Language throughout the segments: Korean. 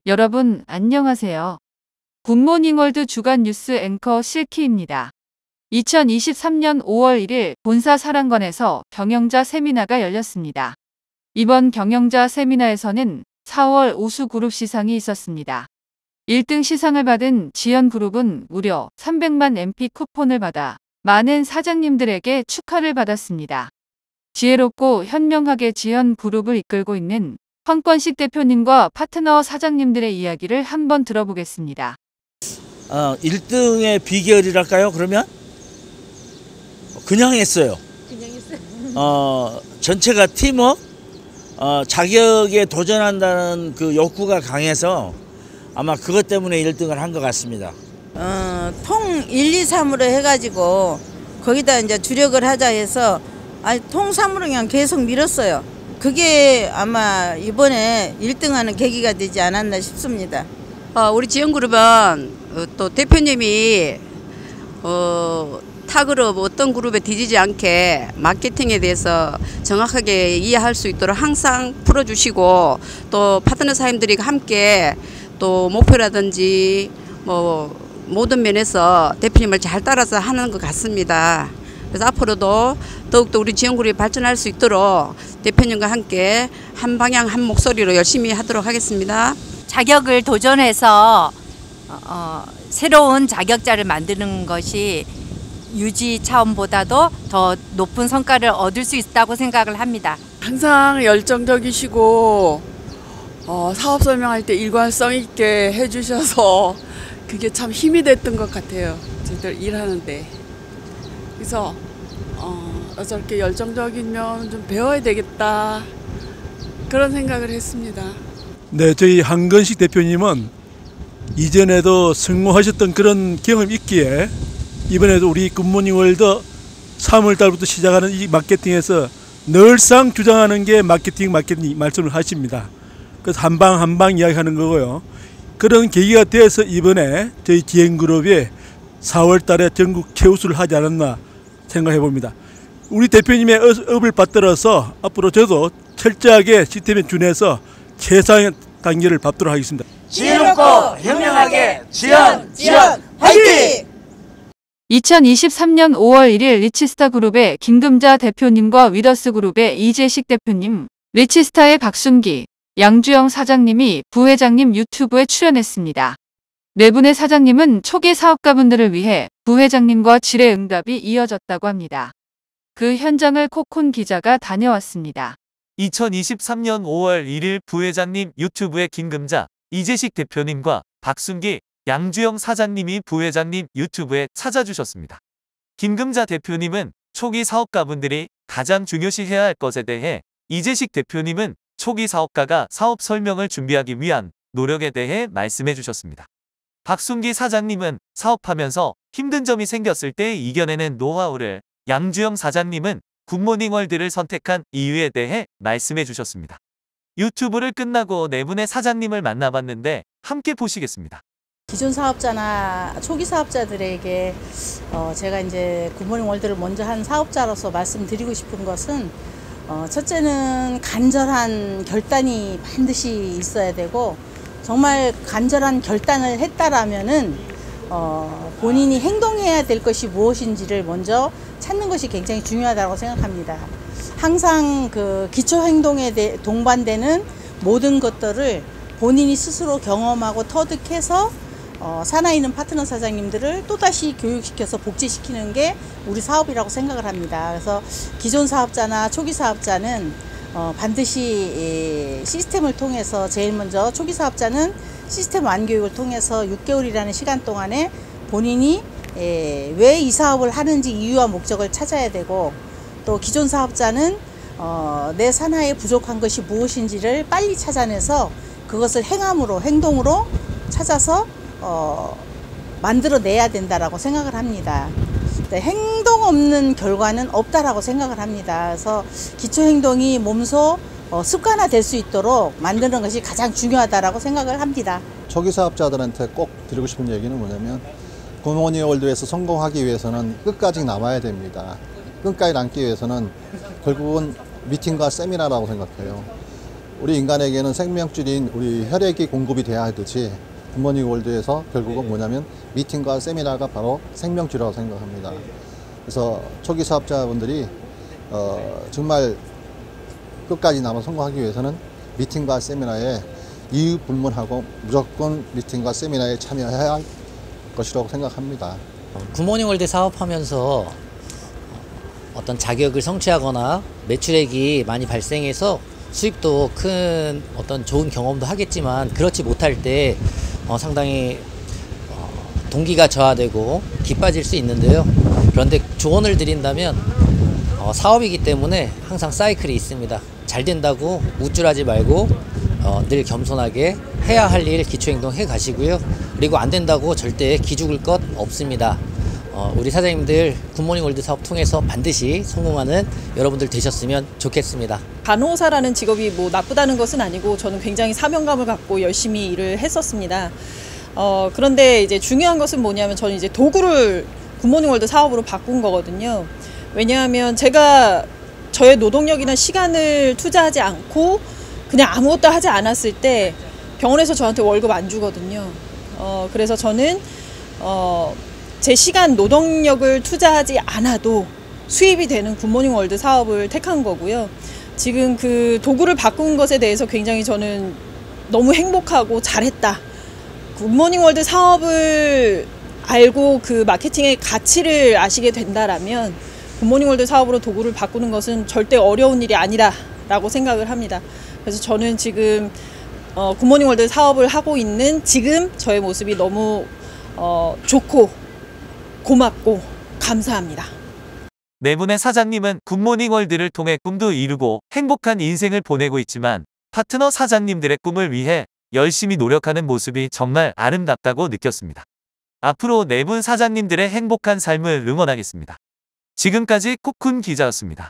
여러분 안녕하세요. 굿모닝월드 주간 뉴스 앵커 실키입니다. 2023년 5월 1일 본사 사랑관에서 경영자 세미나가 열렸습니다. 이번 경영자 세미나에서는 4월 우수그룹 시상이 있었습니다. 1등 시상을 받은 지연그룹은 무려 300만 MP 쿠폰을 받아 많은 사장님들에게 축하를 받았습니다. 지혜롭고 현명하게 지연그룹을 이끌고 있는 황권식 대표님과 파트너 사장님들의 이야기를 한번 들어보겠습니다. 1등의 비결이랄까요? 그러면 그냥 했어요. 전체가 팀워크, 자격에 도전한다는 그 욕구가 강해서 아마 그것 때문에 1등을 한 것 같습니다. 통 1, 2, 3으로 해가지고 거기다 이제 주력을 하자 해서 통 3으로 그냥 계속 밀었어요. 그게 아마 이번에 1등하는 계기가 되지 않았나 싶습니다. 우리 지연그룹은 또 대표님이 타 그룹 어떤 그룹에 뒤지지 않게 마케팅에 대해서 정확하게 이해할 수 있도록 항상 풀어주시고 또 파트너 사장님들이 함께 또 목표라든지 뭐 모든 면에서 대표님을 잘 따라서 하는 것 같습니다. 그래서 앞으로도 더욱더 우리 지연그룹이 발전할 수 있도록 대표님과 함께 한 방향 한 목소리로 열심히 하도록 하겠습니다. 자격을 도전해서 새로운 자격자를 만드는 것이 유지 차원보다도 더 높은 성과를 얻을 수 있다고 생각을 합니다. 항상 열정적이시고 사업 설명할 때 일관성 있게 해주셔서 그게 참 힘이 됐던 것 같아요. 저희들 일하는데. 그래서 저렇게 열정적이면 좀 배워야 되겠다 그런 생각을 했습니다. 네, 저희 황건식 대표님은 이전에도 성공하셨던 그런 경험이 있기에 이번에도 우리 굿모닝월드 3월달부터 시작하는 이 마케팅에서 늘상 주장하는 게 마케팅 말씀을 하십니다. 그래서 한방 한방 이야기하는 거고요. 그런 계기가 돼서 이번에 저희 지연그룹이 4월달에 전국 최우수를 하지 않았나 생각해 봅니다. 우리 대표님의 업을 받들어서 앞으로 저도 철저하게 시스템에 준해서 최상의 단계를 밟도록 하겠습니다. 지혜롭고 현명하게 지연 화이팅! 2023년 5월 1일 리치스타 그룹의 김금자 대표님과 위더스 그룹의 이재식 대표님, 리치스타의 박순기, 양주영 사장님이 부회장님 유튜브에 출연했습니다. 네 분의 사장님은 초기 사업가분들을 위해 부회장님과 질의응답이 이어졌다고 합니다. 그 현장을 코쿤 기자가 다녀왔습니다. 2023년 5월 1일 부회장님 유튜브에 김금자, 이재식 대표님과 박순기, 양주영 사장님이 부회장님 유튜브에 찾아주셨습니다. 김금자 대표님은 초기 사업가분들이 가장 중요시해야 할 것에 대해, 이재식 대표님은 초기 사업가가 사업 설명을 준비하기 위한 노력에 대해 말씀해 주셨습니다. 박순기 사장님은 사업하면서 힘든 점이 생겼을 때 이겨내는 노하우를, 양주영 사장님은 굿모닝월드를 선택한 이유에 대해 말씀해 주셨습니다. 유튜브를 끝나고 네 분의 사장님을 만나봤는데 함께 보시겠습니다. 기존 사업자나 초기 사업자들에게 제가 이제 굿모닝월드를 먼저 한 사업자로서 말씀드리고 싶은 것은 첫째는 간절한 결단이 반드시 있어야 되고, 정말 간절한 결단을 했다라면은 본인이 행동해야 될 것이 무엇인지를 먼저 찾는 것이 굉장히 중요하다고 생각합니다. 항상 그 기초 행동에 동반되는 모든 것들을 본인이 스스로 경험하고 터득해서 사나이는 파트너 사장님들을 또다시 교육시켜서 복지시키는 게 우리 사업이라고 생각을 합니다. 그래서 기존 사업자나 초기 사업자는 반드시 시스템을 통해서 제일 먼저 초기 사업자는 시스템 완교육을 통해서 6개월이라는 시간 동안에 본인이 왜 이 사업을 하는지 이유와 목적을 찾아야 되고, 또 기존 사업자는 내 산하에 부족한 것이 무엇인지를 빨리 찾아내서 그것을 행동으로 찾아서 만들어내야 된다라고 생각을 합니다. 행동 없는 결과는 없다라고 생각을 합니다. 그래서 기초 행동이 몸소 습관화될 수 있도록 만드는 것이 가장 중요하다라고 생각을 합니다. 초기 사업자들한테 꼭 드리고 싶은 얘기는 뭐냐면, 굿모닝월드에서 성공하기 위해서는 끝까지 남아야 됩니다. 끝까지 남기 위해서는 결국은 미팅과 세미나라고 생각해요. 우리 인간에게는 생명줄인 우리 혈액이 공급이 돼야 하듯이 굿모닝 월드에서 결국은 뭐냐면 미팅과 세미나가 바로 생명줄이라고 생각합니다. 그래서 초기 사업자분들이 정말 끝까지 남아 성공하기 위해서는 미팅과 세미나에 이유 불문하고 무조건 미팅과 세미나에 참여해야 할 것이라고 생각합니다. 굿모닝 월드 사업하면서 어떤 자격을 성취하거나 매출액이 많이 발생해서 수입도 큰 어떤 좋은 경험도 하겠지만 그렇지 못할 때 상당히 동기가 저하되고 기빠질 수 있는데요. 그런데 조언을 드린다면 사업이기 때문에 항상 사이클이 있습니다. 잘 된다고 우쭐하지 말고 늘 겸손하게 해야 할 일 기초행동 해 가시고요. 그리고 안 된다고 절대 기죽을 것 없습니다. 우리 사장님들 굿모닝 월드 사업 통해서 반드시 성공하는 여러분들 되셨으면 좋겠습니다. 간호사라는 직업이 뭐 나쁘다는 것은 아니고 저는 굉장히 사명감을 갖고 열심히 일을 했었습니다. 그런데 이제 중요한 것은 뭐냐면 저는 이제 도구를 굿모닝 월드 사업으로 바꾼 거거든요. 왜냐하면 제가 저의 노동력이나 시간을 투자하지 않고 그냥 아무것도 하지 않았을 때 병원에서 저한테 월급 안 주거든요. 그래서 저는 제 시간 노동력을 투자하지 않아도 수입이 되는 굿모닝 월드 사업을 택한 거고요. 지금 그 도구를 바꾼 것에 대해서 굉장히 저는 너무 행복하고 잘했다. 굿모닝 월드 사업을 알고 그 마케팅의 가치를 아시게 된다라면 굿모닝 월드 사업으로 도구를 바꾸는 것은 절대 어려운 일이 아니라고 생각을 합니다. 그래서 저는 지금 굿모닝 월드 사업을 하고 있는 지금 저의 모습이 너무 좋고 고맙고 감사합니다. 네 분의 사장님은 굿모닝 월드를 통해 꿈도 이루고 행복한 인생을 보내고 있지만 파트너 사장님들의 꿈을 위해 열심히 노력하는 모습이 정말 아름답다고 느꼈습니다. 앞으로 네 분 사장님들의 행복한 삶을 응원하겠습니다. 지금까지 코쿤 기자였습니다.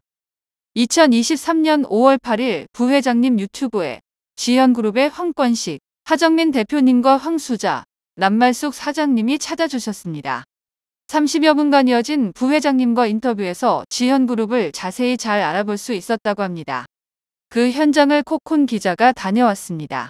2023년 5월 8일 부회장님 유튜브에 지현그룹의 황권식, 하정민 대표님과 황수자, 남말숙 사장님이 찾아주셨습니다. 30여 분간 이어진 부회장님과 인터뷰에서 지현그룹을 자세히 잘 알아볼 수 있었다고 합니다. 그 현장을 코쿤 기자가 다녀왔습니다.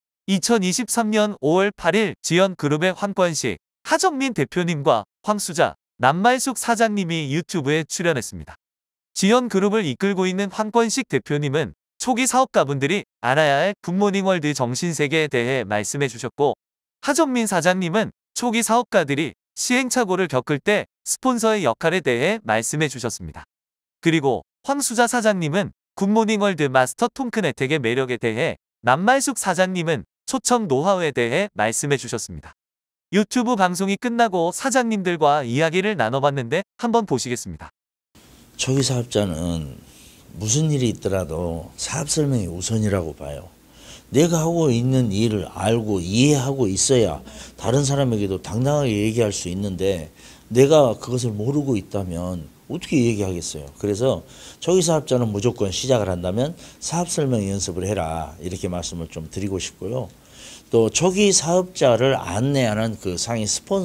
2023년 5월 8일 지현그룹의 황권식, 하정민 대표님과 황수자, 남말숙 사장님이 유튜브에 출연했습니다. 지현그룹을 이끌고 있는 황권식 대표님은 초기 사업가분들이 알아야 할 굿모닝 월드 정신세계에 대해 말씀해 주셨고, 하정민 사장님은 초기 사업가들이 시행착오를 겪을 때 스폰서의 역할에 대해 말씀해 주셨습니다. 그리고 황수자 사장님은 굿모닝 월드 마스터 통큰 혜택의 매력에 대해, 남말숙 사장님은 초청 노하우에 대해 말씀해 주셨습니다. 유튜브 방송이 끝나고 사장님들과 이야기를 나눠봤는데 한번 보시겠습니다. 초기 사업자는 무슨 일이 있더라도 사업 설명이 우선이라고 봐요. 내가 하고 있는 일을 알고 이해하고 있어야 다른 사람에게도 당당하게 얘기할 수 있는데 내가 그것을 모르고 있다면 어떻게 얘기하겠어요. 그래서 초기 사업자는 무조건 시작을 한다면 사업 설명 연습을 해라, 이렇게 말씀을 좀 드리고 싶고요. 또 초기 사업자를 안내하는 그 상위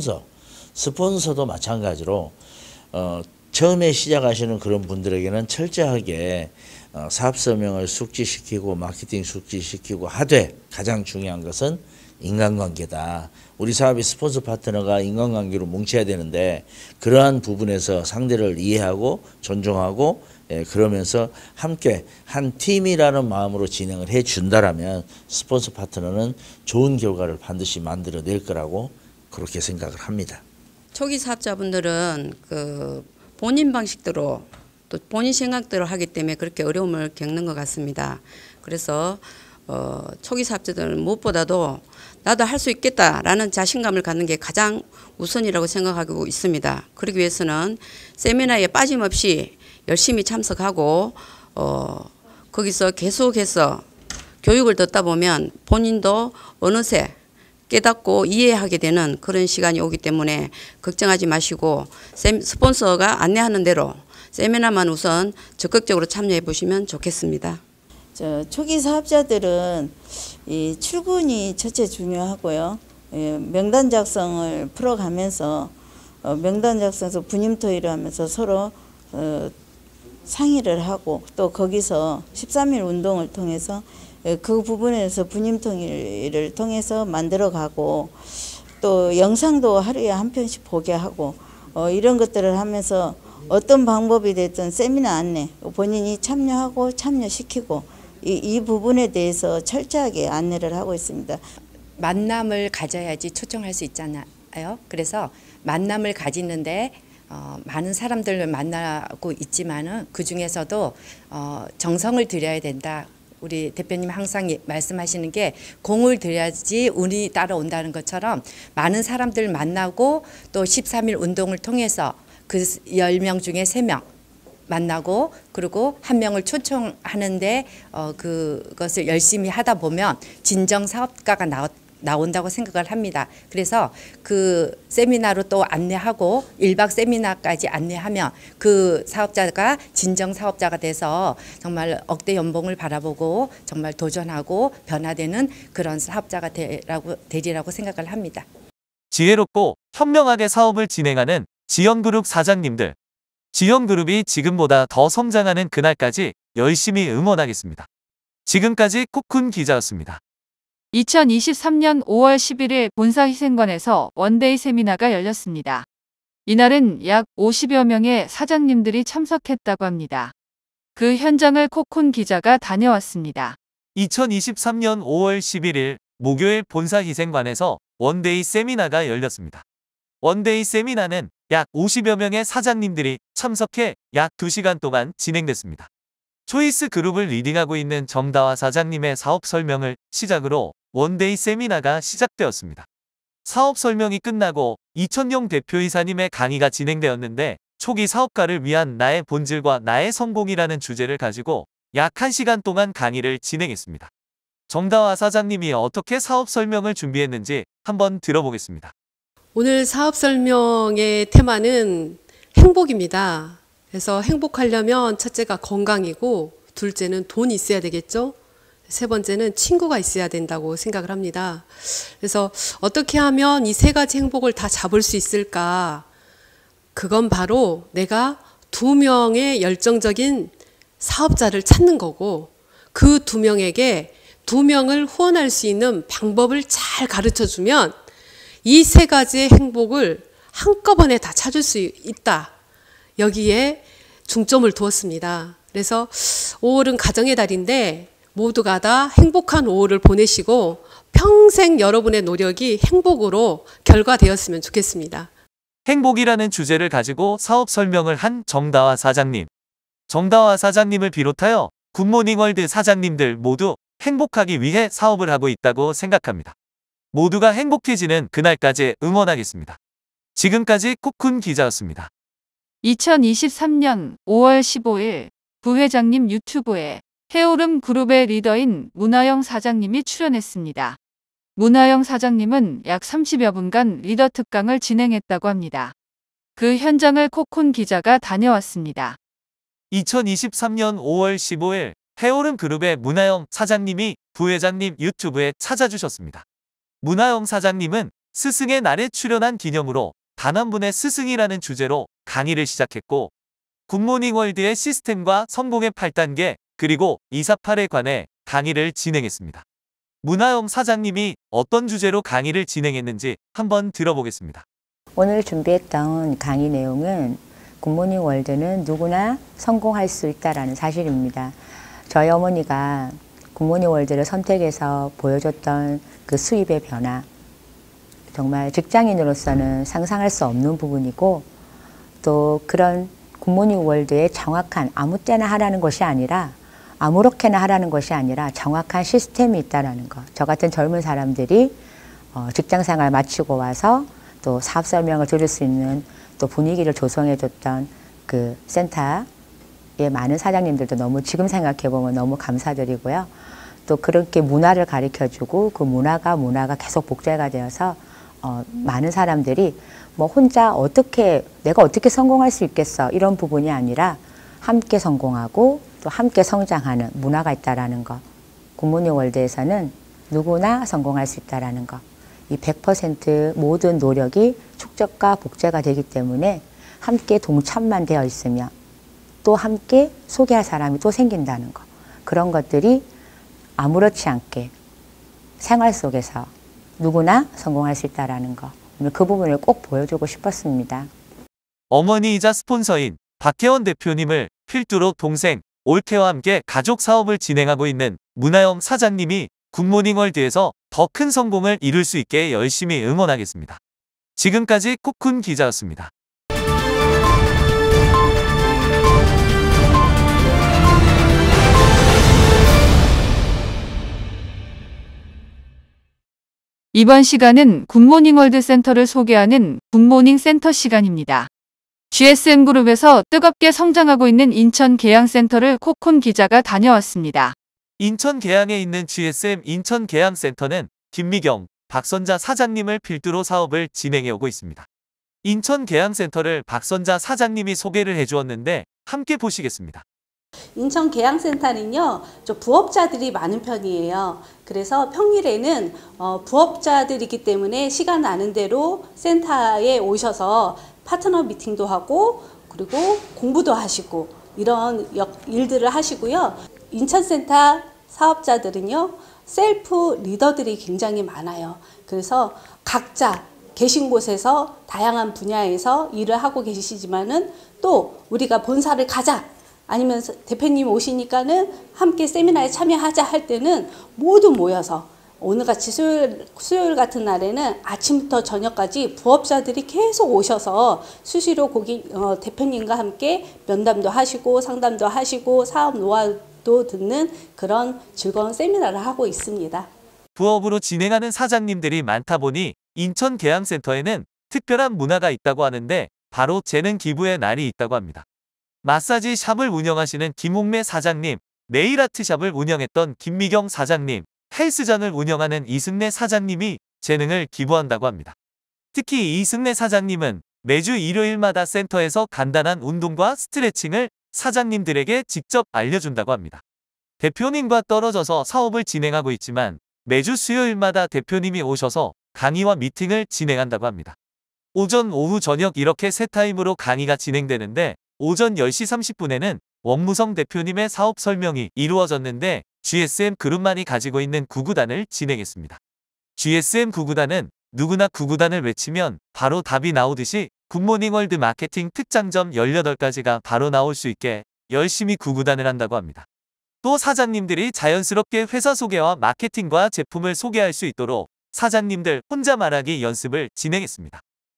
스폰서도 마찬가지로 처음에 시작하시는 그런 분들에게는 철저하게 사업 설명을 숙지시키고 마케팅 숙지시키고 하되, 가장 중요한 것은 인간관계다. 우리 사업의 스폰서 파트너가 인간관계로 뭉쳐야 되는데 그러한 부분에서 상대를 이해하고 존중하고 그러면서 함께 한 팀이라는 마음으로 진행을 해준다라면 스폰서 파트너는 좋은 결과를 반드시 만들어낼 거라고 그렇게 생각을 합니다. 초기 사업자분들은 그 본인 방식대로 또 본인 생각대로 하기 때문에 그렇게 어려움을 겪는 것 같습니다. 그래서 초기 사업자들은 무엇보다도 나도 할 수 있겠다라는 자신감을 갖는 게 가장 우선이라고 생각하고 있습니다. 그러기 위해서는 세미나에 빠짐없이 열심히 참석하고 거기서 계속해서 교육을 듣다 보면 본인도 어느새 깨닫고 이해하게 되는 그런 시간이 오기 때문에 걱정하지 마시고 스폰서가 안내하는 대로 세미나만 우선 적극적으로 참여해 보시면 좋겠습니다. 초기 사업자들은 이 출근이 첫째 중요하고요. 명단 작성을 풀어가면서 명단 작성에서 분임 토의를 하면서 서로 상의를 하고 또 거기서 13일 운동을 통해서 그 부분에서 분임통일을 통해서 만들어가고 또 영상도 하루에 한 편씩 보게 하고 이런 것들을 하면서 어떤 방법이 됐든 세미나 안내 본인이 참여하고 참여시키고 이 부분에 대해서 철저하게 안내를 하고 있습니다. 만남을 가져야지 초청할 수 있잖아요. 그래서 만남을 가지는데 많은 사람들을 만나고 있지만은 그 중에서도 정성을 들여야 된다. 우리 대표님 항상 말씀하시는 게 공을 들여야지 운이 따라온다는 것처럼 많은 사람들 만나고 또 13일 운동을 통해서 그 10명 중에 3명 만나고 그리고 한 명을 초청하는데 그것을 열심히 하다 보면 진정 사업가가 나온다고 생각을 합니다. 그래서 그 세미나로 또 안내하고 1박 세미나까지 안내하면 그 사업자가 진정 사업자가 돼서 정말 억대 연봉을 바라보고 정말 도전하고 변화되는 그런 사업자가 되리라고 생각을 합니다. 지혜롭고 현명하게 사업을 진행하는 지연그룹 사장님들. 지연그룹이 지금보다 더 성장하는 그날까지 열심히 응원하겠습니다. 지금까지 코쿤 기자였습니다. 2023년 5월 11일 본사희생관에서 원데이 세미나가 열렸습니다. 이날은 약 50여 명의 사장님들이 참석했다고 합니다. 그 현장을 코쿤 기자가 다녀왔습니다. 2023년 5월 11일 목요일 본사희생관에서 원데이 세미나가 열렸습니다. 원데이 세미나는 약 50여 명의 사장님들이 참석해 약 2시간 동안 진행됐습니다. 초이스 그룹을 리딩하고 있는 정다화 사장님의 사업 설명을 시작으로 원데이 세미나가 시작되었습니다. 사업 설명이 끝나고 이천용 대표이사님의 강의가 진행되었는데 초기 사업가를 위한 나의 본질과 나의 성공이라는 주제를 가지고 약 1시간 동안 강의를 진행했습니다. 정다화 사장님이 어떻게 사업 설명을 준비했는지 한번 들어보겠습니다. 오늘 사업 설명의 테마는 행복입니다. 그래서 행복하려면 첫째가 건강이고 둘째는 돈이 있어야 되겠죠. 세 번째는 친구가 있어야 된다고 생각을 합니다. 그래서 어떻게 하면 이 3가지 행복을 다 잡을 수 있을까? 그건 바로 내가 2명의 열정적인 사업자를 찾는 거고 그 2명에게 2명을 후원할 수 있는 방법을 잘 가르쳐주면 이 3가지의 행복을 한꺼번에 다 찾을 수 있다. 여기에 중점을 두었습니다. 그래서 5월은 가정의 달인데 모두가 다 행복한 5월을 보내시고 평생 여러분의 노력이 행복으로 결과되었으면 좋겠습니다. 행복이라는 주제를 가지고 사업 설명을 한 정다화 사장님. 정다화 사장님을 비롯하여 굿모닝월드 사장님들 모두 행복하기 위해 사업을 하고 있다고 생각합니다. 모두가 행복해지는 그날까지 응원하겠습니다. 지금까지 코쿤 기자였습니다. 2023년 5월 15일 부회장님 유튜브에 해오름 그룹의 리더인 문하영 사장님이 출연했습니다. 문하영 사장님은 약 30여 분간 리더 특강을 진행했다고 합니다. 그 현장을 코쿤 기자가 다녀왔습니다. 2023년 5월 15일 해오름 그룹의 문하영 사장님이 부회장님 유튜브에 찾아주셨습니다. 문하영 사장님은 스승의 날에 출연한 기념으로 단 한 분의 스승이라는 주제로 강의를 시작했고 굿모닝월드의 시스템과 성공의 8단계 그리고 248에 관해 강의를 진행했습니다. 문하영 사장님이 어떤 주제로 강의를 진행했는지 한번 들어보겠습니다. 오늘 준비했던 강의 내용은 굿모닝월드는 누구나 성공할 수 있다는 사실입니다. 저희 어머니가 굿모닝월드를 선택해서 보여줬던 그 수입의 변화, 정말 직장인으로서는 상상할 수 없는 부분이고 또 그런 굿모닝월드의 정확한 아무 때나 하라는 것이 아니라 아무렇게나 하라는 것이 아니라 정확한 시스템이 있다는 것. 저 같은 젊은 사람들이 직장생활 마치고 와서 또 사업 설명을 들을 수 있는 또 분위기를 조성해줬던 그 센터의 많은 사장님들도 너무 지금 생각해보면 너무 감사드리고요. 또 그렇게 문화를 가르쳐주고 그 문화가 계속 복제가 되어서 많은 사람들이 뭐 혼자 내가 어떻게 성공할 수 있겠어 이런 부분이 아니라 함께 성공하고 또 함께 성장하는 문화가 있다라는 것. 굿모닝월드에서는 누구나 성공할 수 있다라는 것. 이 100% 모든 노력이 축적과 복제가 되기 때문에 함께 동참만 되어 있으면 또 함께 소개할 사람이 또 생긴다는 것. 그런 것들이 아무렇지 않게 생활 속에서 누구나 성공할 수 있다는 거. 오늘 그 부분을 꼭 보여주고 싶었습니다. 어머니이자 스폰서인 박혜원 대표님을 필두로 동생 올케와 함께 가족 사업을 진행하고 있는 문하영 사장님이 굿모닝월드에서 더 큰 성공을 이룰 수 있게 열심히 응원하겠습니다. 지금까지 코쿤 기자였습니다. 이번 시간은 굿모닝월드 센터를 소개하는 굿모닝 센터 시간입니다. GSM그룹에서 뜨겁게 성장하고 있는 인천 계양센터를 코쿤 기자가 다녀왔습니다. 인천 계양에 있는 GSM 인천 계양센터는 김미경, 박선자 사장님을 필두로 사업을 진행해 오고 있습니다. 인천 계양센터를 박선자 사장님이 소개를 해주었는데 함께 보시겠습니다. 인천 계양센터는요, 부업자들이 많은 편이에요. 그래서 평일에는 부업자들이기 때문에 시간 나는 대로 센터에 오셔서 파트너 미팅도 하고 그리고 공부도 하시고 이런 일들을 하시고요. 인천센터 사업자들은요, 셀프 리더들이 굉장히 많아요. 그래서 각자 계신 곳에서 다양한 분야에서 일을 하고 계시지만은 또 우리가 본사를 가자, 아니면 대표님 오시니까는 함께 세미나에 참여하자 할 때는 모두 모여서, 오늘같이 수요일 같은 날에는 아침부터 저녁까지 부업자들이 계속 오셔서 수시로 대표님과 함께 면담도 하시고 상담도 하시고 사업 노하우도 듣는 그런 즐거운 세미나를 하고 있습니다. 부업으로 진행하는 사장님들이 많다 보니 인천 계양센터에는 특별한 문화가 있다고 하는데 바로 재능 기부의 날이 있다고 합니다. 마사지 샵을 운영하시는 김홍매 사장님, 네일아트샵을 운영했던 김미경 사장님, 헬스장을 운영하는 이승래 사장님이 재능을 기부한다고 합니다. 특히 이승래 사장님은 매주 일요일마다 센터에서 간단한 운동과 스트레칭을 사장님들에게 직접 알려준다고 합니다. 대표님과 떨어져서 사업을 진행하고 있지만 매주 수요일마다 대표님이 오셔서 강의와 미팅을 진행한다고 합니다. 오전, 오후, 저녁 이렇게 세 타임으로 강의가 진행되는데 오전 10시 30분에는 원무성 대표님의 사업 설명이 이루어졌는데 GSM 그룹만이 가지고 있는 구구단을 진행했습니다. GSM 구구단은 누구나 구구단을 외치면 바로 답이 나오듯이 굿모닝월드 마케팅 특장점 18가지가 바로 나올 수 있게 열심히 구구단을 한다고 합니다. 또 사장님들이 자연스럽게 회사 소개와 마케팅과 제품을 소개할 수 있도록 사장님들 혼자 말하기 연습을 진행했습니다.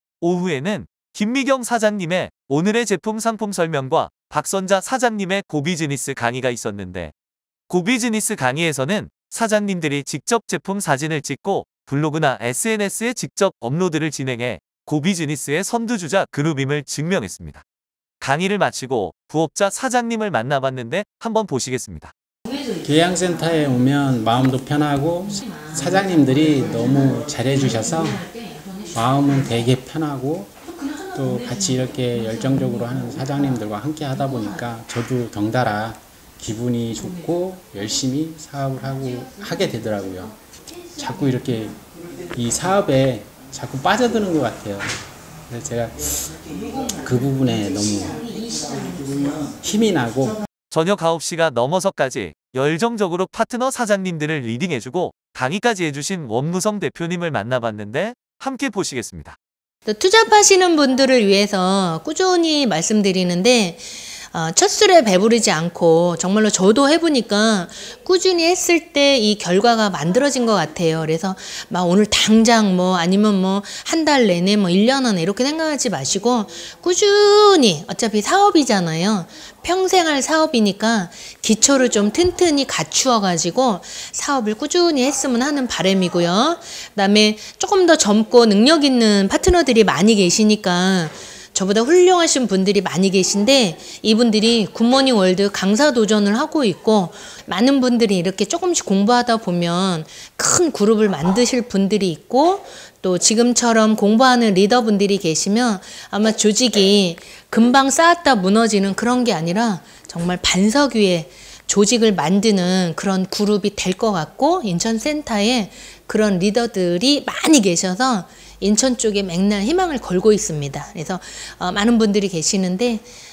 오후에는 김미경 사장님의 오늘의 제품 상품 설명과 박선자 사장님의 고비즈니스 강의가 있었는데 고비즈니스 강의에서는 사장님들이 직접 제품 사진을 찍고 블로그나 SNS에 직접 업로드를 진행해 고비즈니스의 선두주자 그룹임을 증명했습니다. 강의를 마치고 부업자 사장님을 만나봤는데 한번 보시겠습니다. 계양센터에 오면 마음도 편하고 사장님들이 너무 잘해주셔서 마음은 되게 편하고 또 같이 이렇게 열정적으로 하는 사장님들과 함께 하다 보니까 저도 덩달아 기분이 좋고 열심히 사업을 하게 되더라고요. 자꾸 이렇게 이 사업에 자꾸 빠져드는 것 같아요. 그래서 제가 그 부분에 너무 힘이 나고 저녁 9시가 넘어서까지 열정적으로 파트너 사장님들을 리딩해주고 강의까지 해주신 원무성 대표님을 만나봤는데 함께 보시겠습니다. 투잡하시는 분들을 위해서 꾸준히 말씀드리는데 첫 술에 배부르지 않고 정말로 저도 해보니까 꾸준히 했을 때 이 결과가 만들어진 것 같아요. 그래서 막 오늘 당장 아니면 한 달 내내 1년 안에 이렇게 생각하지 마시고 꾸준히 어차피 사업이잖아요. 평생 할 사업이니까 기초를 좀 튼튼히 갖추어 가지고 사업을 꾸준히 했으면 하는 바람이고요. 그다음에 조금 더 젊고 능력 있는 파트너들이 많이 계시니까 저보다 훌륭하신 분들이 많이 계신데 이분들이 굿모닝 월드 강사 도전을 하고 있고 많은 분들이 이렇게 조금씩 공부하다 보면 큰 그룹을 만드실 분들이 있고 또 지금처럼 공부하는 리더분들이 계시면 아마 조직이 금방 쌓았다 무너지는 그런 게 아니라 정말 반석 위에 조직을 만드는 그런 그룹이 될 것 같고 인천센터에 그런 리더들이 많이 계셔서 인천 쪽에 맥날 희망을 걸고 있습니다. 그래서 많은 분들이 계시는데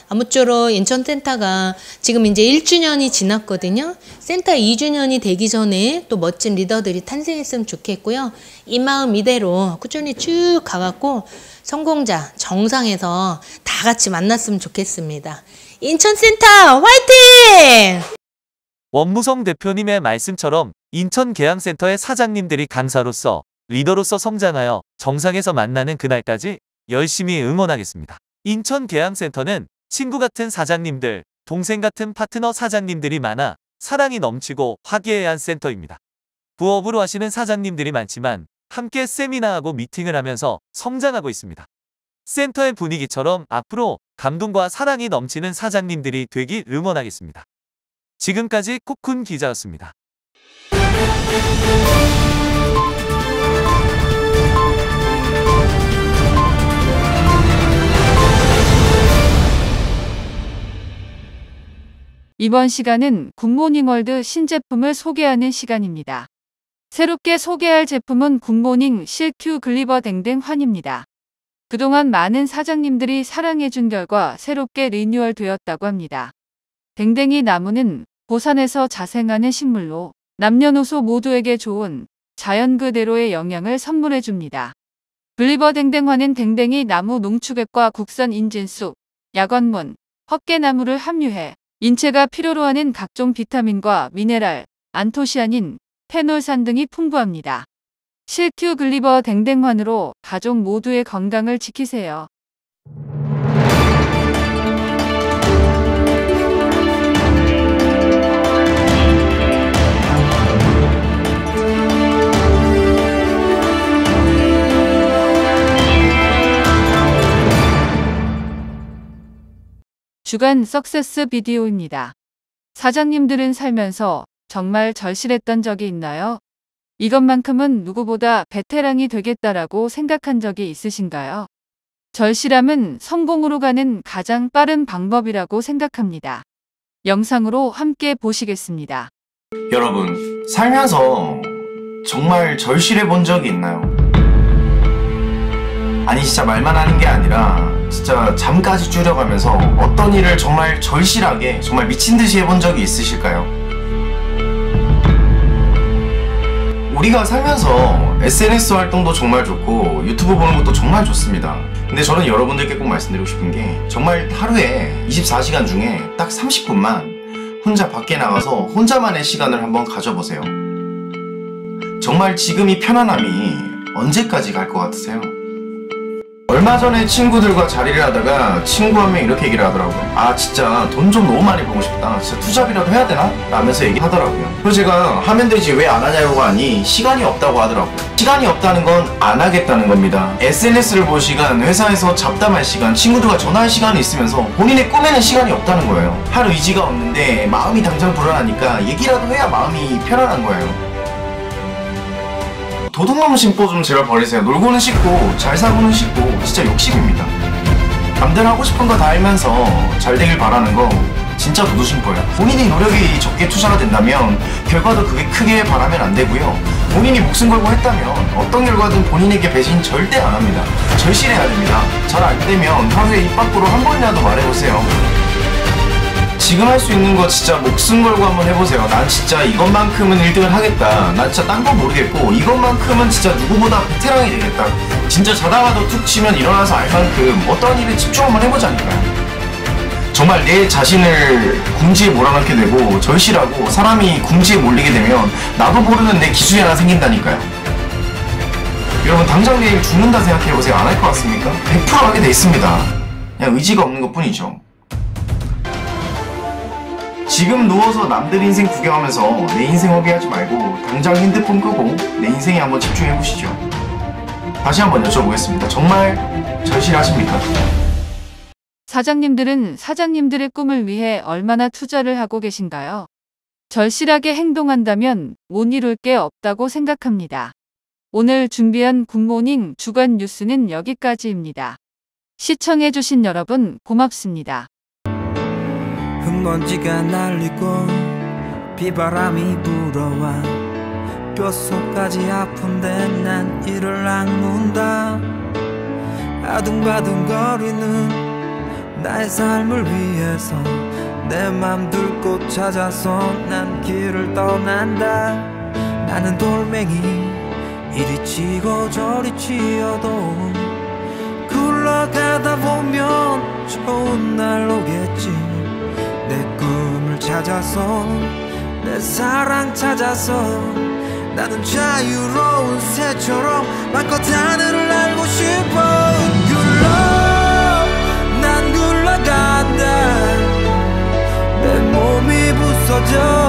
아무쪼록 인천센터가 지금 이제 1주년이 지났거든요. 센터 2주년이 되기 전에 또 멋진 리더들이 탄생했으면 좋겠고요. 이 마음 이대로 꾸준히 쭉 가갖고 성공자 정상에서 다 같이 만났으면 좋겠습니다. 인천센터 화이팅! 원무성 대표님의 말씀처럼 인천계양센터의 사장님들이 강사로서 리더로서 성장하여 정상에서 만나는 그날까지 열심히 응원하겠습니다. 인천계양센터는 친구 같은 사장님들, 동생 같은 파트너 사장님들이 많아 사랑이 넘치고 화기애애한 센터입니다. 부업으로 하시는 사장님들이 많지만 함께 세미나하고 미팅을 하면서 성장하고 있습니다. 센터의 분위기처럼 앞으로 감동과 사랑이 넘치는 사장님들이 되길 응원하겠습니다. 지금까지 코쿤 기자였습니다. 이번 시간은 굿모닝월드 신제품을 소개하는 시간입니다. 새롭게 소개할 제품은 굿모닝 실큐 글리버 댕댕 환입니다. 그동안 많은 사장님들이 사랑해준 결과 새롭게 리뉴얼 되었다고 합니다. 댕댕이 나무는 고산에서 자생하는 식물로 남녀노소 모두에게 좋은 자연 그대로의 영양을 선물해줍니다. 글리버 댕댕환은 댕댕이 나무 농축액과 국산 인진쑥, 야관문, 헛개나무를 함유해 인체가 필요로 하는 각종 비타민과 미네랄, 안토시아닌, 페놀산 등이 풍부합니다. 실큐 글리버 댕댕환으로 가족 모두의 건강을 지키세요. 주간 석세스 비디오입니다. 사장님들은 살면서 정말 절실했던 적이 있나요? 이것만큼은 누구보다 베테랑이 되겠다라고 생각한 적이 있으신가요? 절실함은 성공으로 가는 가장 빠른 방법이라고 생각합니다. 영상으로 함께 보시겠습니다. 여러분, 살면서 정말 절실해 본 적이 있나요? 아니 진짜 말만 하는 게 아니라 진짜 잠까지 줄여가면서 어떤 일을 정말 절실하게 정말 미친 듯이 해본 적이 있으실까요? 우리가 살면서 SNS 활동도 정말 좋고 유튜브 보는 것도 정말 좋습니다. 근데 저는 여러분들께 꼭 말씀드리고 싶은 게 정말 하루에 24시간 중에 딱 30분만 혼자 밖에 나가서 혼자만의 시간을 한번 가져보세요. 정말 지금 이 편안함이 언제까지 갈 것 같으세요? 얼마 전에 친구들과 자리를 하다가 친구 한 명이 이렇게 얘기를 하더라고요. 아 진짜 돈 좀 너무 많이 벌고 싶다. 진짜 투잡이라도 해야 되나? 라면서 얘기하더라고요. 그래서 제가 하면 되지 왜 안 하냐고 하니 시간이 없다고 하더라고요. 시간이 없다는 건 안 하겠다는 겁니다. SNS를 볼 시간, 회사에서 잡담할 시간, 친구들과 전화할 시간이 있으면서 본인의 꿈에는 시간이 없다는 거예요. 할 의지가 없는데 마음이 당장 불안하니까 얘기라도 해야 마음이 편안한 거예요. 도둑놈 심보 좀 제발 버리세요. 놀고는 싶고 잘 살고는 싶고 진짜 욕심입니다. 남들 하고 싶은 거 다 알면서 잘 되길 바라는 거 진짜 도둑심보예요. 본인이 노력이 적게 투자가 된다면 결과도 그게 크게 바라면 안 되고요. 본인이 목숨 걸고 했다면 어떤 결과든 본인에게 배신 절대 안 합니다. 절실해야 됩니다. 잘 안 되면 하루에 입 밖으로 한 번이라도 말해보세요. 지금 할 수 있는 거 진짜 목숨 걸고 한번 해보세요. 난 진짜 이것만큼은 1등을 하겠다. 난 진짜 딴 건 모르겠고 이것만큼은 진짜 누구보다 베테랑이 되겠다. 진짜 자다가도 툭 치면 일어나서 알 만큼 어떤 일에 집중 한번 해보자니까요. 정말 내 자신을 궁지에 몰아넣게 되고 절실하고 사람이 궁지에 몰리게 되면 나도 모르는 내 기술이 하나 생긴다니까요. 여러분 당장 내일 죽는다 생각해보세요. 안 할 것 같습니까? 100% 하게 돼 있습니다. 그냥 의지가 없는 것 뿐이죠. 지금 누워서 남들 인생 구경하면서 내 인생 허비하지 말고 당장 핸드폰 끄고 내 인생에 한번 집중해보시죠. 다시 한번 여쭤보겠습니다. 정말 절실하십니까? 사장님들은 사장님들의 꿈을 위해 얼마나 투자를 하고 계신가요? 절실하게 행동한다면 못 이룰 게 없다고 생각합니다. 오늘 준비한 굿모닝 주간 뉴스는 여기까지입니다. 시청해주신 여러분 고맙습니다. 흙먼지가 날리고 비바람이 불어와 뼛속까지 아픈데 난 이를 악문다. 아둥바둥거리는 나의 삶을 위해서 내 맘 둘 곳 찾아서 난 길을 떠난다. 나는 돌멩이 이리 치고 저리 치어도 굴러가다 보면 좋은 날 오겠지. 내 꿈을 찾아서 내 사랑 찾아서 나는 자유로운 새처럼 마음껏 하늘을 날고 싶어. 난 굴러간다. 내 몸이 부서져